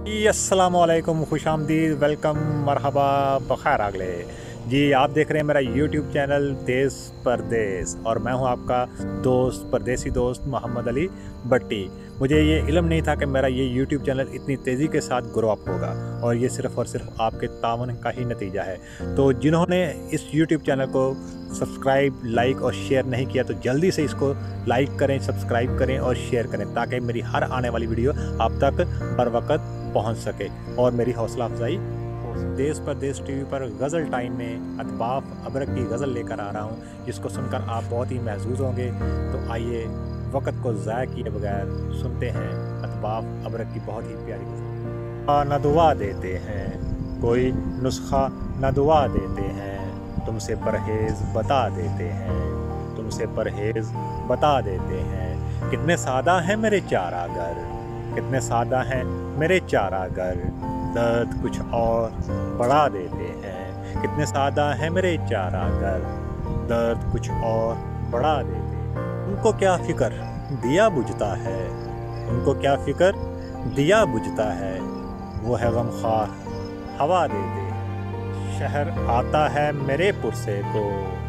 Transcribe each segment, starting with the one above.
जी अस्सलामुअलैकुम, खुश आमदीद, वेलकम, मरहबा, बखैर आगले। जी आप देख रहे हैं मेरा यूट्यूब चैनल देश परदेस और मैं हूं आपका दोस्त, परदेसी दोस्त मोहम्मद अली भट्टी। मुझे ये इल्म नहीं था कि मेरा ये यूट्यूब चैनल इतनी तेज़ी के साथ ग्रो अप होगा और ये सिर्फ़ और सिर्फ आपके तावन का ही नतीजा है। तो जिन्होंने इस यूट्यूब चैनल को सब्सक्राइब, लाइक और शेयर नहीं किया तो जल्दी से इसको लाइक करें, सब्सक्राइब करें और शेयर करें ताकि मेरी हर आने वाली वीडियो आप तक बर वक्त पहुँच सके और मेरी हौसला अफजाई हो। देश परदेस टीवी पर गज़ल टाइम में अतबाफ अबरक की गज़ल लेकर आ रहा हूँ, जिसको सुनकर आप बहुत ही महसूस होंगे। तो आइए वक्त को ज़ाया किए बगैर सुनते हैं अतबाफ अबरक की बहुत ही प्यारी गज़ल। न दुआ देते हैं कोई नुस्खा, न दुआ देते हैं, तुमसे परहेज़ बता देते हैं, तुमसे परहेज़ बता देते हैं। कितने सादा हैं मेरे चारागर, कितने सादा हैं मेरे चारागर, दर्द कुछ और बढ़ा देते हैं। कितने सादा हैं मेरे चारागर, दर्द कुछ और बढ़ा देते हैं। उनको क्या फ़िक्र दिया बुझता है, उनको क्या फ़िक्र दिया बुझता है, वो है गमख्वार हवा देते हैं। शहर आता है मेरे पुरसे को,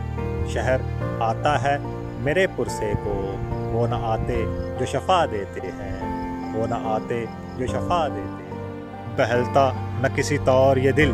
शहर आता है मेरे पुरसे को, वो न आते जो शफा देते हैं, वो न आते जो शफा देते हैं। बहलता न किसी तौर ये दिल,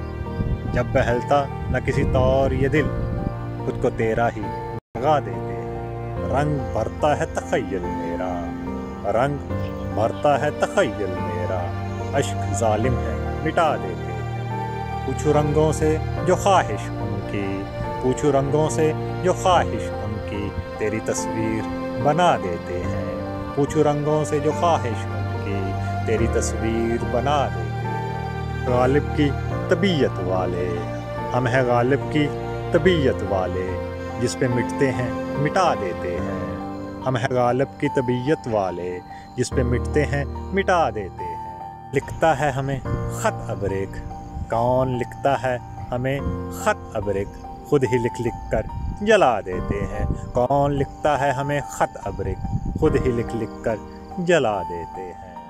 जब बहलता न किसी तौर ये दिल, खुद को तेरा ही लगा देते हैं। रंग भरता है तख़य्युल मेरा, रंग भरता है तख़य्युल मेरा, अश्क जालिम है मिटा देते हैं। पूछूं रंगों से जो ख्वाहिश उनकी, पूछूं रंगों से जो ख्वाहिश उनकी, तेरी तस्वीर बना देते हैं। पूछूं रंगों से जो ख्वाहिश उनकी, तेरी तस्वीर बना देते हैं। गालिब की तबीयत वाले, हम हैं गालिब की तबीयत वाले, जिस पे मिटते हैं मिटा देते हैं। हम हैं गालिब की तबीयत वाले, जिस पे मिटते हैं मिटा देते हैं। लिखता है हमें ख़त अबरेक, कौन लिखता है हमें ख़त अबरेक, खुद ही लिख लिख कर जला देते हैं। कौन लिखता है हमें ख़त अबरेक, खुद ही लिख लिख कर जला देते हैं।